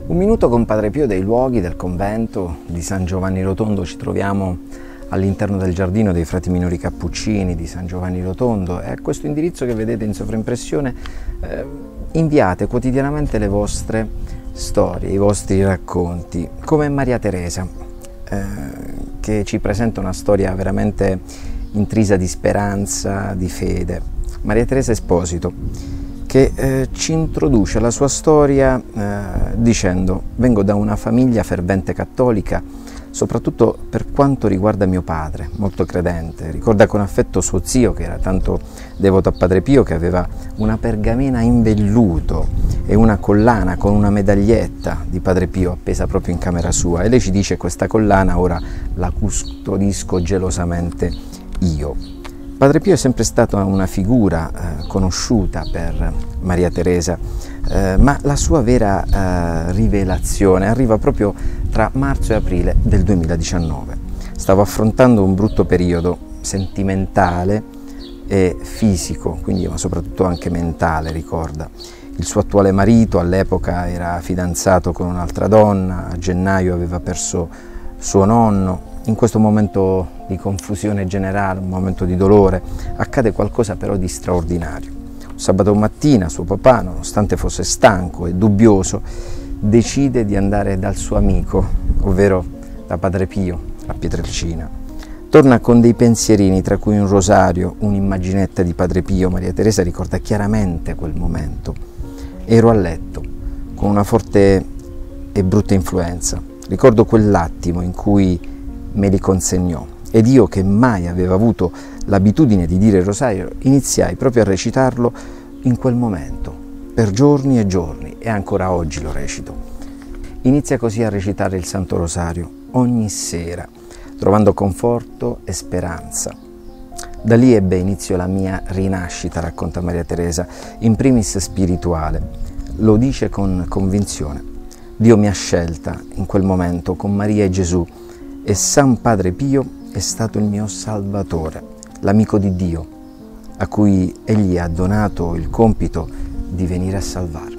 Un minuto con Padre Pio dei luoghi del convento di San Giovanni Rotondo. Ci troviamo all'interno del giardino dei frati minori cappuccini di San Giovanni Rotondo e a questo indirizzo che vedete in sovraimpressione inviate quotidianamente le vostre storie, i vostri racconti, come Maria Teresa che ci presenta una storia veramente intrisa di speranza, di fede. Maria Teresa Esposito, che ci introduce la sua storia dicendo: vengo da una famiglia fervente cattolica, soprattutto per quanto riguarda mio padre, molto credente. Ricorda con affetto suo zio, che era tanto devoto a Padre Pio, che aveva una pergamena in velluto e una collana con una medaglietta di Padre Pio appesa proprio in camera sua, e lei ci dice: questa collana ora la custodisco gelosamente io. Padre Pio è sempre stata una figura conosciuta per Maria Teresa, ma la sua vera rivelazione arriva proprio tra marzo e aprile del 2019. Stava affrontando un brutto periodo sentimentale e fisico, quindi ma soprattutto anche mentale, ricorda. Il suo attuale marito all'epoca era fidanzato con un'altra donna, a gennaio aveva perso suo nonno. In questo momento di confusione generale, un momento di dolore, accade qualcosa però di straordinario. Sabato mattina suo papà, nonostante fosse stanco e dubbioso, decide di andare dal suo amico, ovvero da Padre Pio, a Pietrelcina. Torna con dei pensierini, tra cui un rosario, un'immaginetta di Padre Pio. Maria Teresa ricorda chiaramente quel momento. Ero a letto, con una forte e brutta influenza. Ricordo quell'attimo in cui me li consegnò, ed io, che mai avevo avuto l'abitudine di dire il rosario, iniziai proprio a recitarlo in quel momento, per giorni e giorni, e ancora oggi lo recito. Inizia così a recitare il Santo Rosario ogni sera, trovando conforto e speranza. Da lì ebbe inizio la mia rinascita, racconta Maria Teresa, in primis spirituale. Lo dice con convinzione. Dio mi ha scelta in quel momento con Maria e Gesù, e San Padre Pio è stato il mio Salvatore, l'amico di Dio, a cui Egli ha donato il compito di venire a salvarmi.